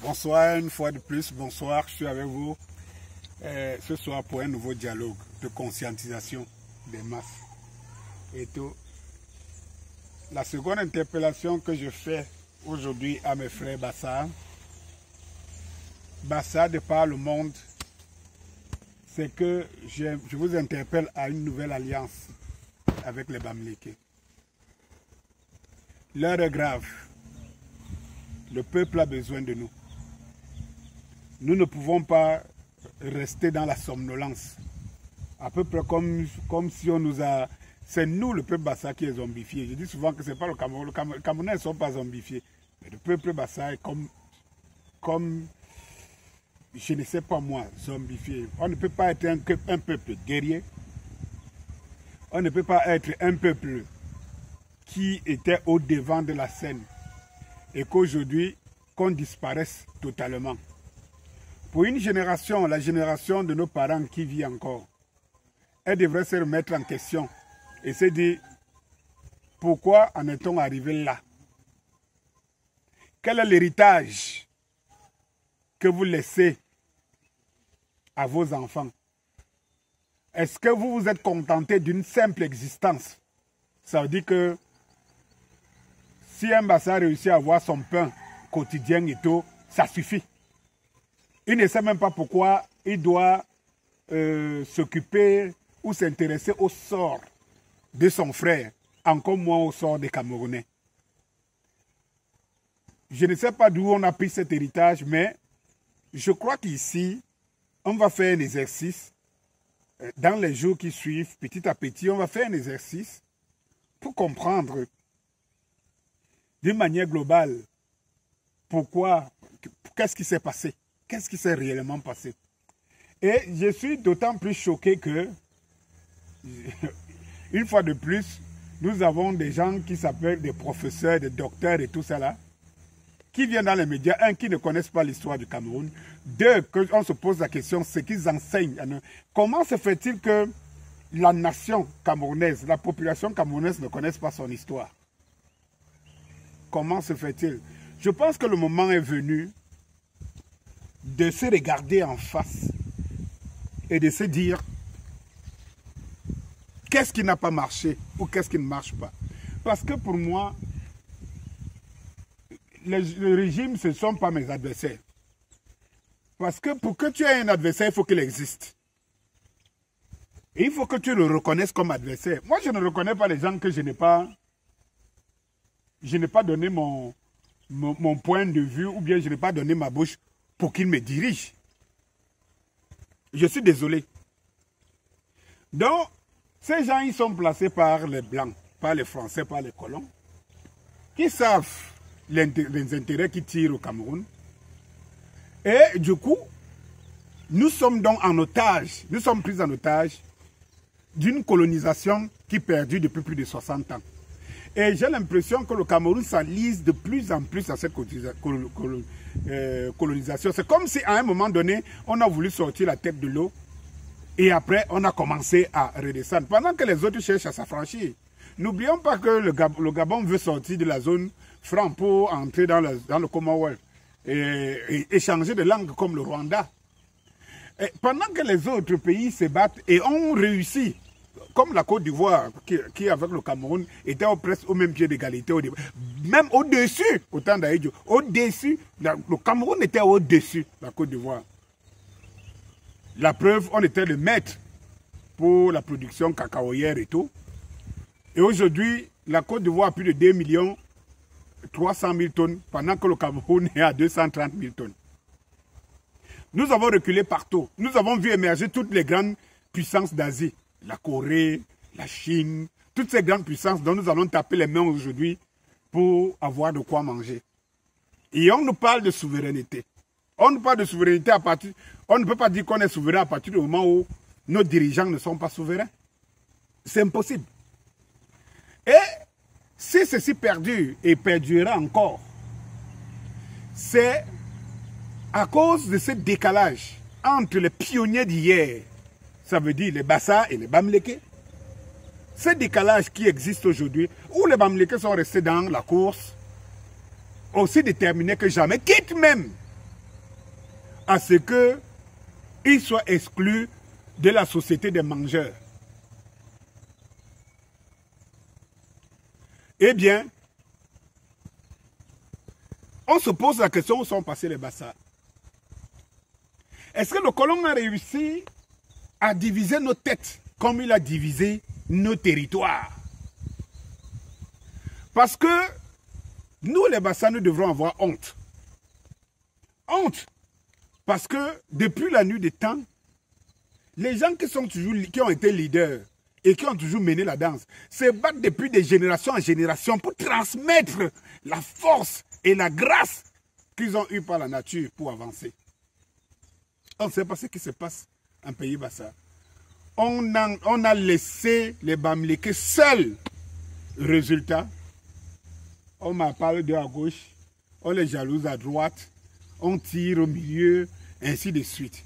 Bonsoir une fois de plus, bonsoir, je suis avec vous ce soir pour un nouveau dialogue de conscientisation des masses et tout. La seconde interpellation que je fais aujourd'hui à mes frères Bassa de par le monde, c'est que je vous interpelle à une nouvelle alliance avec les Bamileke. L'heure est grave. Le peuple a besoin de nous. Nous ne pouvons pas rester dans la somnolence. À peu près comme si on nous a... C'est nous, le peuple Bassa, qui est zombifié. Je dis souvent que ce n'est pas le Cameroun. Les Camerounais ne sont pas zombifiés. Mais le peuple Bassa est comme je ne sais pas moi, zombifié. On ne peut pas être un peuple guerrier. On ne peut pas être un peuple qui était au devant de la scène et qu'aujourd'hui, qu'on disparaisse totalement. Pour une génération, la génération de nos parents qui vit encore, elle devrait se remettre en question et se dire, pourquoi en est-on arrivé là? Quel est l'héritage que vous laissez à vos enfants? Est-ce que vous vous êtes contenté d'une simple existence? Ça veut dire que si un Bassa réussit à avoir son pain quotidien et tout, ça suffit. Il ne sait même pas pourquoi il doit s'occuper ou s'intéresser au sort de son frère, encore moins au sort des Camerounais. Je ne sais pas d'où on a pris cet héritage, mais je crois qu'ici, on va faire un exercice. Dans les jours qui suivent, petit à petit, on va faire un exercice pour comprendre d'une manière globale pourquoi, qu'est-ce qui s'est passé, qu'est-ce qui s'est réellement passé. Et je suis d'autant plus choqué que, une fois de plus, nous avons des gens qui s'appellent des professeurs, des docteurs et tout ça là, qui viennent dans les médias, un, qui ne connaissent pas l'histoire du Cameroun, deux, qu'on se pose la question, c'est qu'ils enseignent. Comment se fait-il que la nation camerounaise, la population camerounaise ne connaisse pas son histoire? Comment se fait-il? Je pense que le moment est venu de se regarder en face et de se dire qu'est-ce qui n'a pas marché ou qu'est-ce qui ne marche pas. Parce que pour moi, le régime, ce ne sont pas mes adversaires. Parce que pour que tu aies un adversaire, il faut qu'il existe. Et il faut que tu le reconnaisses comme adversaire. Moi, je ne reconnais pas les gens que je n'ai pas donné mon point de vue ou bien je n'ai pas donné ma bouche pour qu'ils me dirigent. Je suis désolé. Donc, ces gens, ils sont placés par les Blancs, par les Français, par les colons, qui savent les intérêts qui tirent au Cameroun. Et du coup, nous sommes donc en otage, nous sommes pris en otage d'une colonisation qui perdure depuis plus de 60 ans. Et j'ai l'impression que le Cameroun s'enlise de plus en plus à cette colonisation. C'est comme si à un moment donné, on a voulu sortir la tête de l'eau et après on a commencé à redescendre. Pendant que les autres cherchent à s'affranchir. N'oublions pas que le Gabon veut sortir de la zone franc pour entrer dans le Commonwealth et échanger de langue comme le Rwanda. Et pendant que les autres pays se battent et ont réussi, comme la Côte d'Ivoire, qui avec le Cameroun était presque au même pied d'égalité, même au-dessus, autant d'Aïdjo, au-dessus, le Cameroun était au-dessus de la Côte d'Ivoire. La preuve, on était le maître pour la production cacaoyère et tout. Et aujourd'hui, la Côte d'Ivoire a plus de 2 300 000 tonnes, pendant que le Cameroun est à 230 000 tonnes. Nous avons reculé partout. Nous avons vu émerger toutes les grandes puissances d'Asie. La Corée, la Chine, toutes ces grandes puissances dont nous allons taper les mains aujourd'hui pour avoir de quoi manger. Et on nous parle de souveraineté. On nous parle de souveraineté à partir... On ne peut pas dire qu'on est souverain à partir du moment où nos dirigeants ne sont pas souverains. C'est impossible. Et si ceci perdure et perdurera encore, c'est à cause de ce décalage entre les pionniers d'hier, ça veut dire les Bassa et les Bamileke, ce décalage qui existe aujourd'hui, où les Bamileke sont restés dans la course, aussi déterminés que jamais, quitte même à ce qu'ils soient exclus de la société des mangeurs. Eh bien, on se pose la question où sont passés les Bassa. Est-ce que le colon a réussi à diviser nos têtes comme il a divisé nos territoires? Parce que nous, les Bassa, nous devrons avoir honte. Honte. Parce que depuis la nuit des temps, les gens qui ont été leaders et qui ont toujours mené la danse se battent depuis des générations en génération pour transmettre la force et la grâce qu'ils ont eue par la nature pour avancer. On ne sait pas ce qui se passe en pays Bassa. On a laissé les Bamileke seuls. Résultat, on m'en parle de à gauche, on les jalouse à droite, on tire au milieu, ainsi de suite.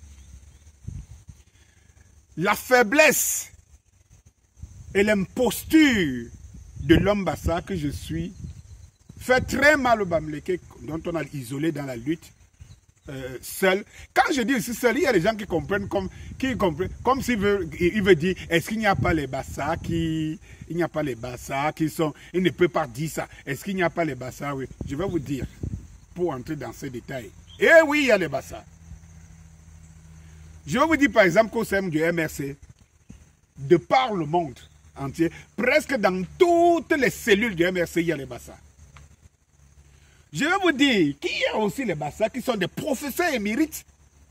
La faiblesse et l'imposture de l'homme Bassa que je suis fait très mal au Bamileke dont on a isolé dans la lutte seul. Quand je dis ici seul, il y a des gens qui comprennent comme s'il veut dire est-ce qu'il n'y a pas les Bassa qui sont, il ne peut pas dire ça. Est-ce qu'il n'y a pas les Bassa? Oui, je vais vous dire pour entrer dans ces détails. Eh oui, il y a les Bassa. Je vais vous dire par exemple qu'au sein du MRC, de par le monde entier, presque dans toutes les cellules du MRC, il y a les Bassa. Je vais vous dire qu'il y a aussi les Bassa qui sont des professeurs émérites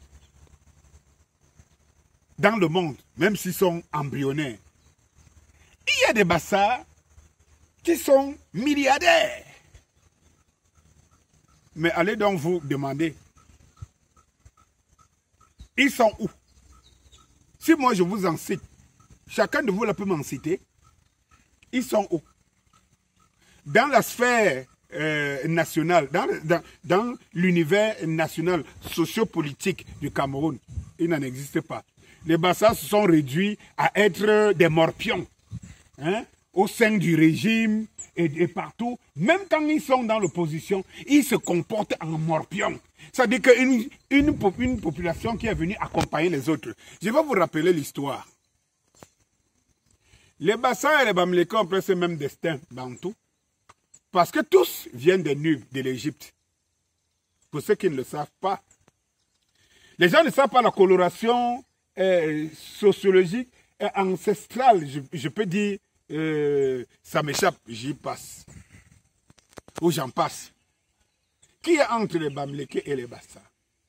dans le monde, même s'ils sont embryonnaires. Il y a des Bassa qui sont milliardaires. Mais allez donc vous demander, ils sont où? Si moi je vous en cite, chacun de vous peut m'en citer, ils sont où? Dans la sphère nationale, dans l'univers national sociopolitique du Cameroun, il n'en existe pas. Les Bassa se sont réduits à être des morpions au sein du régime et partout. Même quand ils sont dans l'opposition, ils se comportent en morpions. C'est-à-dire qu'une population qui est venue accompagner les autres. Je vais vous rappeler l'histoire. Les Bassa et les Bamileke ont presque le même destin bantou. Parce que tous viennent des Nubes, de l'Égypte. Pour ceux qui ne le savent pas. Les gens ne savent pas la coloration sociologique et ancestrale. Je peux dire, ça m'échappe, j'y passe. Ou j'en passe. Qui est entre les Bamileke et les Bassa?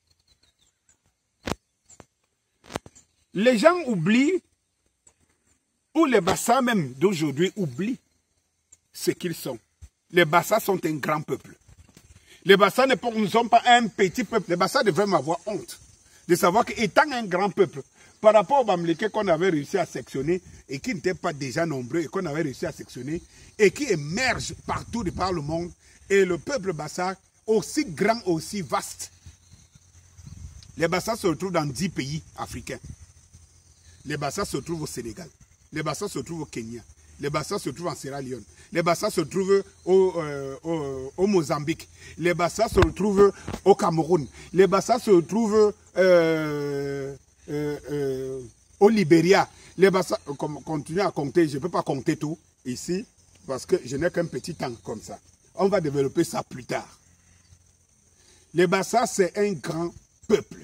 Les gens oublient, ou les Bassa même d'aujourd'hui oublient ce qu'ils sont. Les Bassa sont un grand peuple. Les Bassa ne sont pas un petit peuple. Les Bassa devraient m'avoir honte de savoir qu'étant un grand peuple, par rapport aux Bamileke qu'on avait réussi à sectionner et qui n'étaient pas déjà nombreux et qu'on avait réussi à sectionner et qui émergent partout de par le monde, et le peuple Bassa aussi grand, aussi vaste. Les Bassa se retrouvent dans 10 pays africains. Les Bassa se trouvent au Sénégal. Les Bassa se trouvent au Kenya. Les Bassa se trouvent en Sierra Leone. Les Bassa se trouvent au Mozambique. Les Bassa se retrouvent au Cameroun. Les Bassa se retrouvent au Libéria. Les Bassa, continuez à compter, je ne peux pas compter tout ici parce que je n'ai qu'un petit temps comme ça. On va développer ça plus tard. Les Bassa, c'est un grand peuple.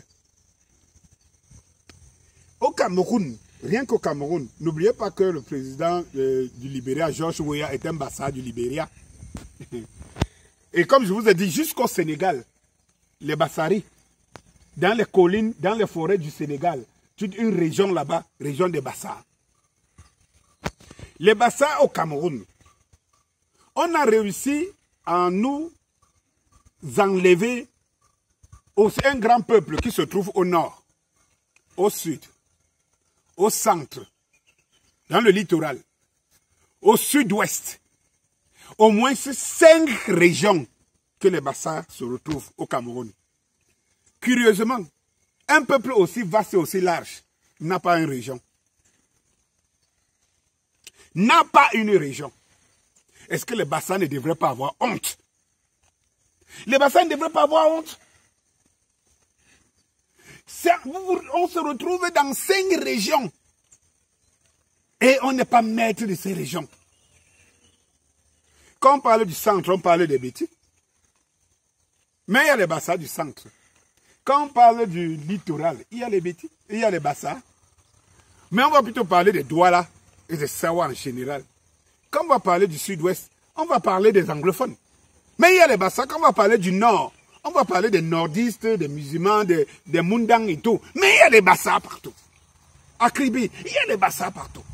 Au Cameroun, rien qu'au Cameroun, n'oubliez pas que le président du Libéria, George Weah, est un Bassa du Libéria. Et comme je vous ai dit, jusqu'au Sénégal, les Bassari, dans les collines, dans les forêts du Sénégal, toute une région là-bas, région des Bassa. Les Bassa au Cameroun, on a réussi à nous enlever aussi un grand peuple qui se trouve au nord, au sud, au centre, dans le littoral, au sud-ouest. Au moins 5 régions que les Bassa se retrouvent au Cameroun. Curieusement, un peuple aussi vaste et aussi large n'a pas une région. N'a pas une région. Est-ce que les Bassa ne devraient pas avoir honte? Les Bassa ne devraient pas avoir honte. On se retrouve dans 5 régions. Et on n'est pas maître de ces régions. Quand on parle du centre, on parle des bêtis. Mais il y a les bassins du centre. Quand on parle du littoral, il y a les bêtis, il y a les bassins. Mais on va plutôt parler des Douala et des Sawa en général. Quand on va parler du sud-ouest, on va parler des anglophones. Mais il y a les bassins. Quand on va parler du nord, on va parler des nordistes, des musulmans, des Mundang et tout. Mais il y a les bassins partout. À Kribi, il y a les bassins partout.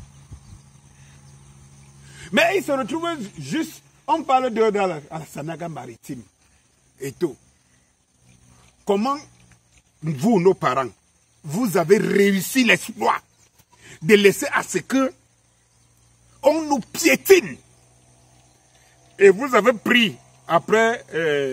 Mais ils se retrouvent juste, on parle de la Sanaga maritime et tout. Comment vous, nos parents, vous avez réussi l'exploit de laisser à ce que on nous piétine. Et vous avez pris, après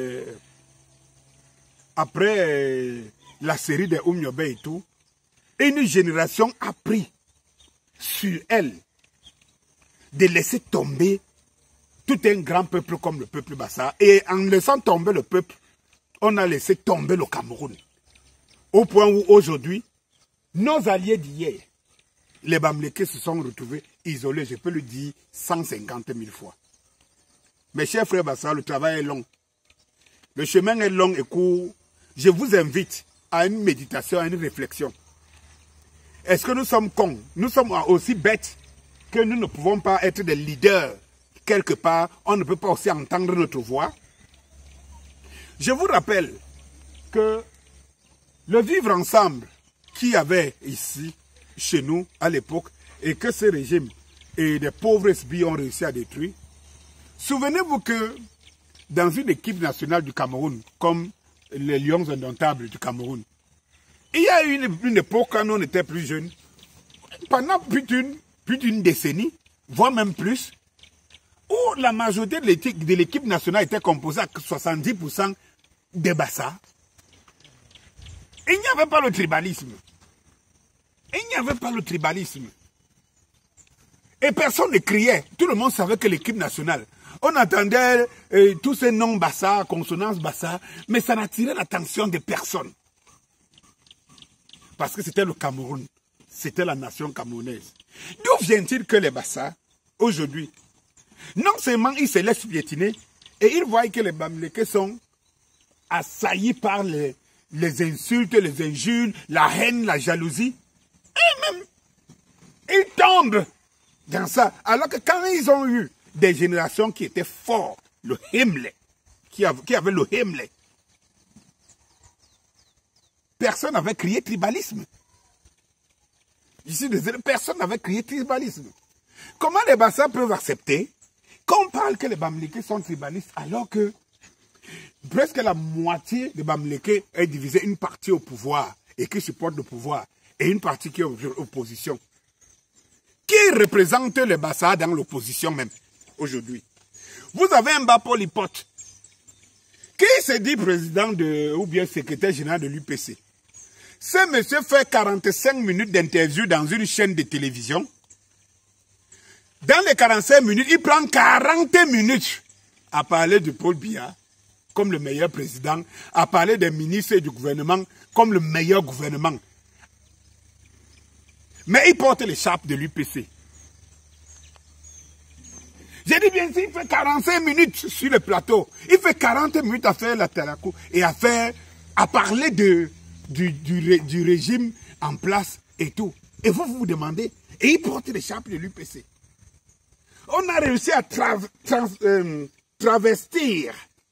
la série de Oumyobe et tout, une génération a pris sur elle de laisser tomber tout un grand peuple comme le peuple Bassa. Et en laissant tomber le peuple, on a laissé tomber le Cameroun. Au point où aujourd'hui, nos alliés d'hier, les Bamlékés se sont retrouvés isolés, je peux le dire 150 000 fois. Mes chers frères Bassa, le travail est long. Le chemin est long et court. Je vous invite à une méditation, à une réflexion. Est-ce que nous sommes cons? Nous sommes aussi bêtes que nous ne pouvons pas être des leaders. Quelque part, on ne peut pas aussi entendre notre voix. Je vous rappelle que le vivre ensemble qu'il y avait ici, chez nous, à l'époque, et que ce régime et des pauvres SBI ont réussi à détruire. Souvenez-vous que dans une équipe nationale du Cameroun, comme les Lions Indomptables du Cameroun, il y a eu une époque quand on était plus jeunes, pendant plus d'une décennie, voire même plus, où la majorité de l'équipe nationale était composée à 70% des Bassa. Il n'y avait pas le tribalisme. Il n'y avait pas le tribalisme. Et personne ne criait. Tout le monde savait que l'équipe nationale, on entendait tous ces noms Bassa, consonances Bassa, mais ça n'attirait l'attention de personne. Parce que c'était le Cameroun. C'était la nation camerounaise. D'où vient-il que les Bassa, aujourd'hui, non seulement ils se laissent piétiner, et ils voient que les Bamlékés sont assaillis par les insultes, les injures, la haine, la jalousie, et même, ils tombent dans ça. Alors que quand ils ont eu des générations qui étaient fortes, le Himmler, qui avait le Himmler, personne n'avait crié tribalisme. Je suis désolé, personne n'avait crié tribalisme. Comment les Bassa peuvent accepter qu'on parle que les Bamlékés sont tribalistes alors que presque la moitié des Bamlékés est divisée, une partie au pouvoir et qui supporte le pouvoir et une partie qui est en opposition. Qui représente les Bassa dans l'opposition même aujourd'hui? Vous avez un Bapol Pote qui se dit président ou bien secrétaire général de l'UPC. Ce monsieur fait 45 minutes d'interview dans une chaîne de télévision. Dans les 45 minutes, il prend 40 minutes à parler de Paul Biya comme le meilleur président, à parler des ministres et du gouvernement comme le meilleur gouvernement. Mais il porte l'écharpe de l'UPC. J'ai dit bien sûr, il fait 45 minutes sur le plateau. Il fait 40 minutes à faire la Tarakou et à parler du régime en place et tout. Et vous vous demandez, et il porte l'écharpe de l'UPC. On a réussi à travestir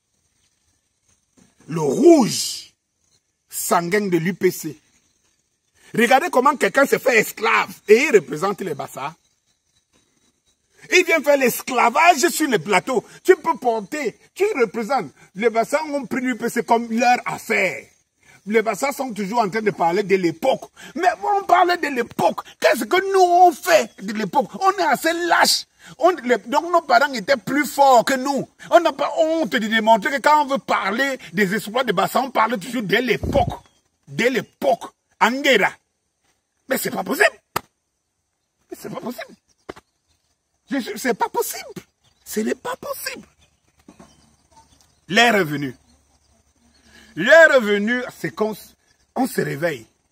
le rouge sanguin de l'UPC. Regardez comment quelqu'un se fait esclave et il représente les Bassa. Il vient faire l'esclavage sur le plateau. Tu peux porter, tu représentes. Les Bassa ont pris l'UPC comme leur affaire. Les Bassa sont toujours en train de parler de l'époque. Mais on parle de l'époque. Qu'est-ce que nous on fait de l'époque? On est assez lâches. Donc nos parents étaient plus forts que nous. On n'a pas honte de démontrer que quand on veut parler des exploits de Bassa, on parle toujours de l'époque. De l'époque. Anguera. Mais c'est pas possible. Mais c'est pas possible. C'est pas possible. Ce n'est pas possible. L'heure est venue. L'heure est venue, c'est qu'on se réveille.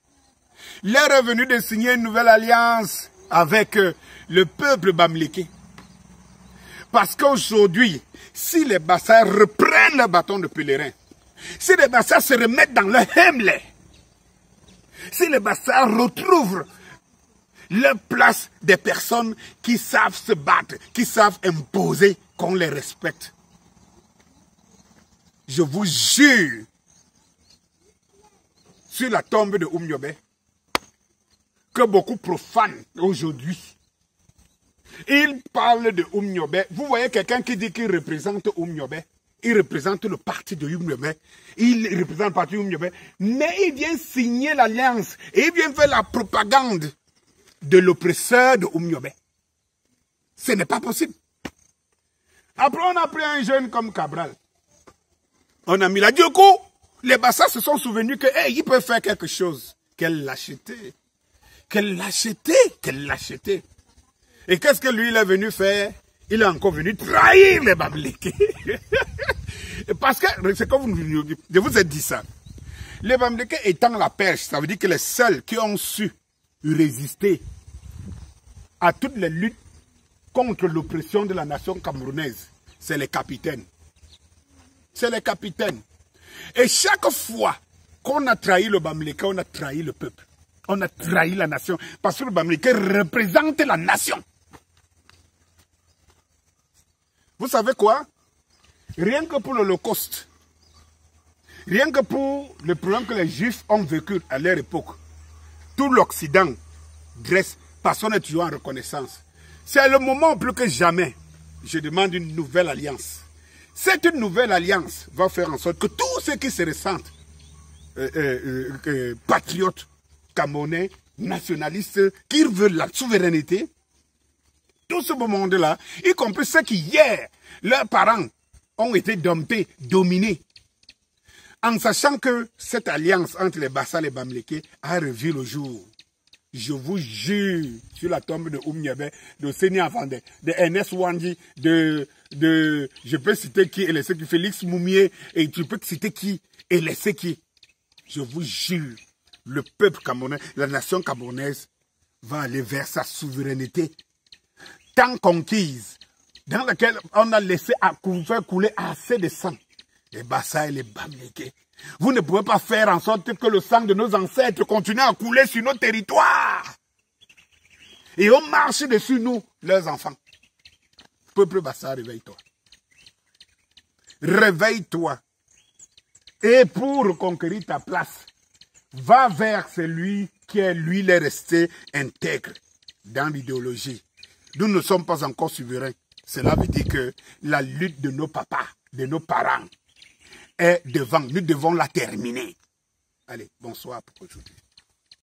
L'heure est venue de signer une nouvelle alliance avec le peuple bamileke. Parce qu'aujourd'hui, si les Bassas reprennent le bâton de pèlerin, si les Bassas se remettent dans le Hemley, si les Bassas retrouvent leur place des personnes qui savent se battre, qui savent imposer, qu'on les respecte, je vous jure, sur la tombe de Oumniobé, que beaucoup profanent aujourd'hui. Ils parlent de Oumniobé. Vous voyez quelqu'un qui dit qu'il représente Oumniobé. Il représente le parti de Oumniobé. Il représente le parti de Oumniobé. Mais il vient signer l'alliance. Et il vient faire la propagande de l'oppresseur de Oumniobé. Ce n'est pas possible. Après, on a pris un jeune comme Cabral. On a mis là. Du coup, les Bassas se sont souvenus que, hey, il peut faire quelque chose. Quelle lâcheté. Quelle lâcheté. Quelle lâcheté. Et qu'est-ce que lui, il est venu faire? Il est encore venu trahir les Bamileke. Parce que, c'est comme je vous ai dit ça. Les Bamileke étant la perche, ça veut dire que les seuls qui ont su résister à toutes les luttes contre l'oppression de la nation camerounaise, c'est les capitaines. C'est les capitaines. Et chaque fois qu'on a trahi le Bamileke, on a trahi le peuple. On a trahi la nation. Parce que le Bamileke représente la nation. Vous savez quoi? Rien que pour l'Holocauste, rien que pour le problème que les Juifs ont vécu à leur époque, tout l'Occident dresse, personne n'est toujours en reconnaissance. C'est le moment plus que jamais, je demande une nouvelle alliance. Cette nouvelle alliance va faire en sorte que tous ceux qui se ressentent patriotes, camerounais, nationalistes, qui veulent la souveraineté, tout ce beau monde-là, y compris ceux qui hier, leurs parents ont été domptés, dominés, en sachant que cette alliance entre les Bassas et les Bamileke a revu le jour. Je vous jure, sur la tombe de Oumniobé, de Seni Afande, de Ernest Wandi, je peux citer qui et laisser qui, Félix Moumié, et tu peux citer qui et laisser qui. Je vous jure, le peuple camerounais, la nation camerounaise va aller vers sa souveraineté tant conquise, dans laquelle on a laissé faire couler assez de sang. Les Bassas et les Bamileke. Vous ne pouvez pas faire en sorte que le sang de nos ancêtres continue à couler sur nos territoires. Et on marche dessus, nous, leurs enfants. Peuple Bassa, réveille-toi. Réveille-toi. Et pour reconquérir ta place, va vers celui qui est, lui, est resté intègre dans l'idéologie. Nous ne sommes pas encore souverains. Cela veut dire que la lutte de nos papas, de nos parents, est devant. Nous devons la terminer. Allez, bonsoir pour aujourd'hui.